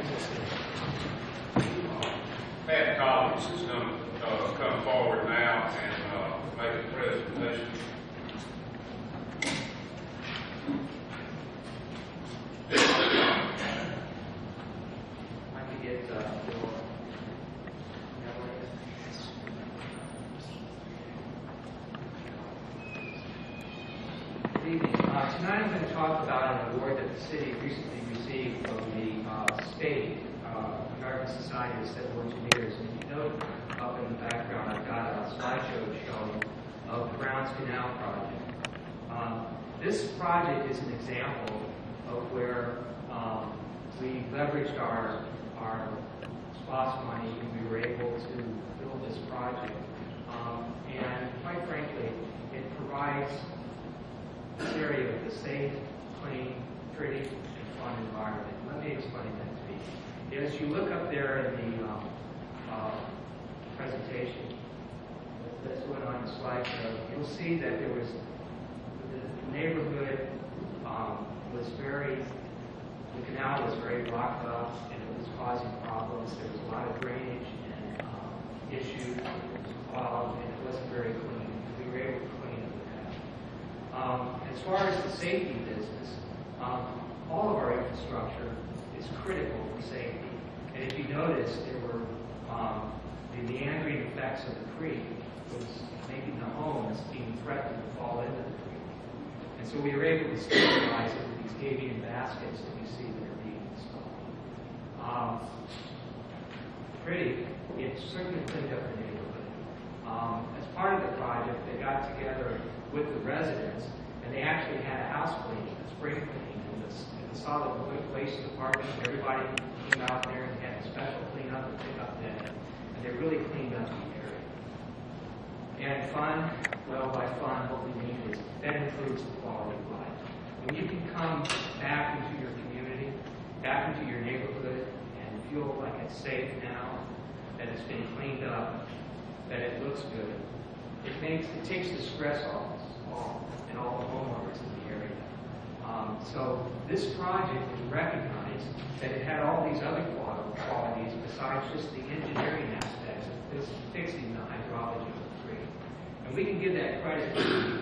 Pat Collins is going to come forward now and make a presentation. Tonight I'm going to talk about an award that the city recently received from the state, American Society of Civil Engineers. And if you note up in the background, I've got a slideshow showing of the Canal project. This project is an example of where we leveraged our SPOS money and we were able to build this project. And quite frankly, it provides this area with a safe, clean, pretty, and fun environment. Let me explain that to you. As you look up there in the presentation that's going on the slideshow, you'll see that there was the neighborhood was the canal was very blocked up and it was causing problems. There was a lot of drainage and issues, and it wasn't very clean. We were able to clean it with that. As far as the safety business, all of our infrastructure is critical for safety. And if you notice, there were the meandering effects of the creek was making the homes being threatened to fall into the creek. And so we were able to stabilize it with these avian baskets that you see that are being installed. Pretty, it certainly cleaned up the neighborhood. As part of the project, they got together with the residents, and they actually had a house cleaning, a spring cleaning, in the solid waste department. Everybody came out there and had a special cleanup and pickup day, and they really cleaned up the area. And fun, well, by fun, what we mean is that improves the quality of life. When you can come back into your community, back into your neighborhood, and feel like it's safe now, that it's been cleaned up, that it looks good, it takes the stress off and all the homeowners in the area. So this project was recognized that it had all these other qualities besides just the engineering aspects of this fixing the hydrology of the creek. And we can give that credit to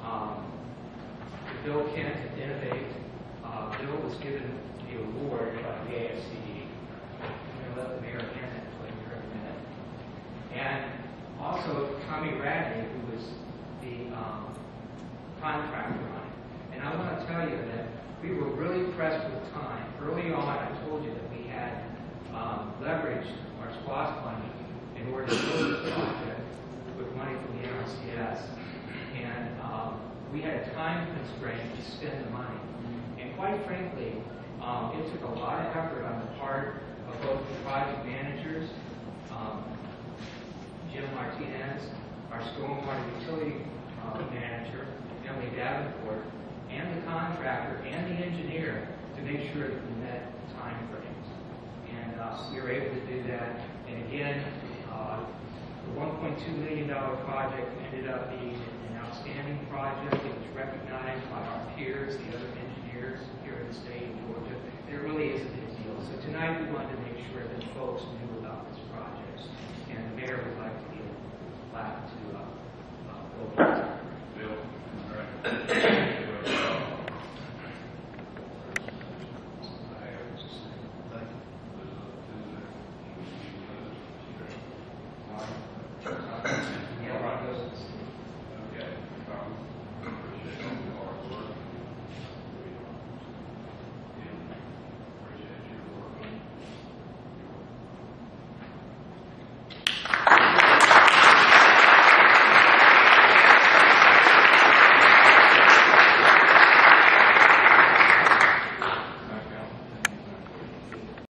Bill Kent at Innovate. Bill was given the award by the ASCE. I'm going to let the mayor hand that to him here in a minute. And also Tommy Radney, who was the contractor on it. And I want to tell you that we were really pressed with time. Early on, I told you that we had leveraged our SPOS money in order to build this project with money from the NRCS. And we had a time constraint to spend the money. And quite frankly, it took a lot of effort on the part of both the project managers, Jim Martinez, our stormwater utility manager, Emily Davenport, and the contractor and the engineer to make sure that we met the time frames. And we were able to do that. And again, the $1.2 million project ended up being an outstanding project. It was recognized by our peers, the other engineers here in the state of Georgia.